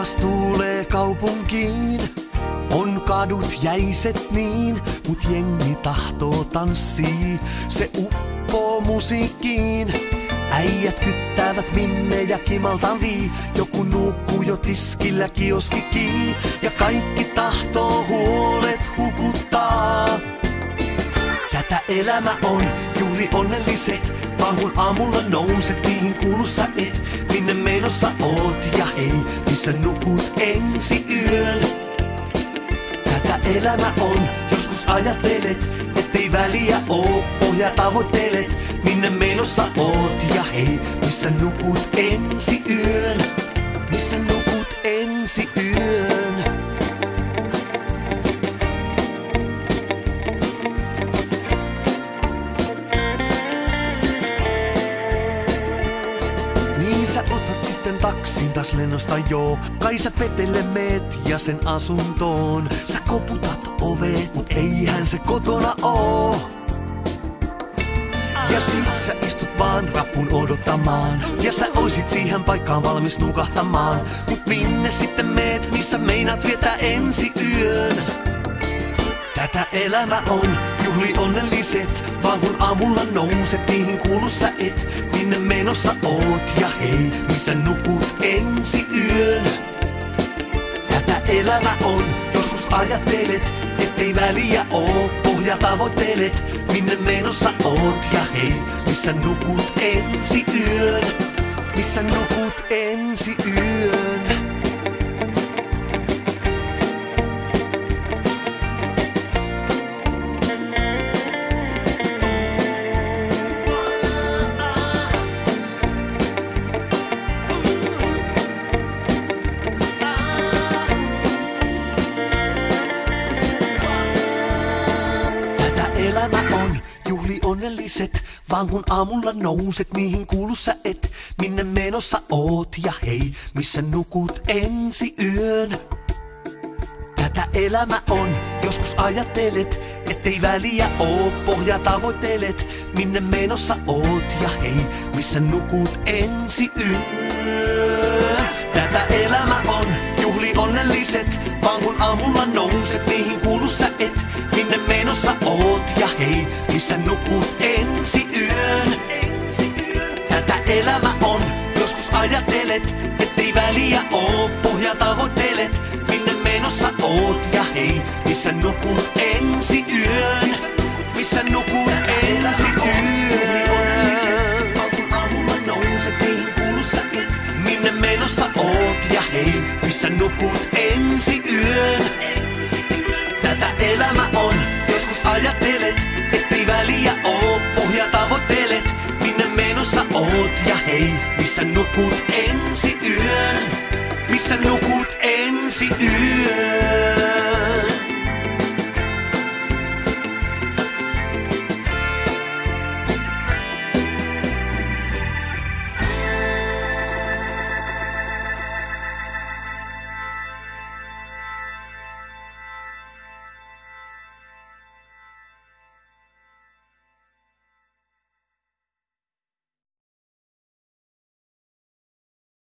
taas tuulee kaupunkiin. On kadut jäiset niin, mut jengi tahtoo tanssii. Se uppoo musiikkiin. Äijät kyttäävät minne ja kimaltavii. Joku nuukkuu jo tiskillä kioskikii. Ja kaikki tahtoo huolet hukuttaa. Tätä elämä on, juhli onnelliset. Vaan kun aamulla nouset, niihin kuulu sä et. Minne menossa oot ja hei, missä nukut ensi yön. Tätä elämä on, joskus ajattelet, ettei väliä oo, pohja tavoittelet. Minne menossa oot ja hei, missä nukut ensi yön. Missä nukut ensi yön. Niin sä otat sitten taksin taas lennosta joo. Kai sä petelle meet ja sen asuntoon. Sä koputat oveen, mut eihän se kotona oo. Ja sit sä istut vaan rapun odottamaan. Ja sä oisit siihen paikkaan valmis nukahtamaan. Mut minne sitten meet, missä meinaat viettää ensi yön? Tätä elämä on, juhli onnelliset. Vaan kun aamulla nouset, niihin kuulu sä et. Minne menossa oot ja hei, missä nukut ensi yön? Tätä elämä on, joskus ajattelet, ettei väliä oo, pohja tavoittelet. Minne menossa oot ja hei, missä nukut ensi yön? Missä nukut ensi yön? Elämä on, juhli onnelliset. Vaan kun aamulla nouset, mihin kuulu sä et. Minne menossa oot ja hei, missä nukut ensi yön. Tätä elämä on, joskus ajattelet, ettei väliä oo, pohja tavoittelet. Minne menossa oot ja hei, missä nukut ensi yön. Tätä elämä on, juhli onnelliset. Vaan kun aamulla nouset, mihin kuulu sä et. Minne menossa oot ja hei, missä nukut ensi yön. Tätä elämä on, joskus ajattelet, ettei väliä oo, pohja tavoittelet. Minne menossa oot ja hei, missä nukut ensi yön. Missä nukut ensi yön. Vaan kun aamulla nouset, mihin kuulu sä et. Minne menossa oot ja hei, missä nukut ensi yön. Tätä elämä on, joskus ajattelet, ettei väliä oo, pohja tavoittelet. Minne menossa oot ja hei, missä nukut ensi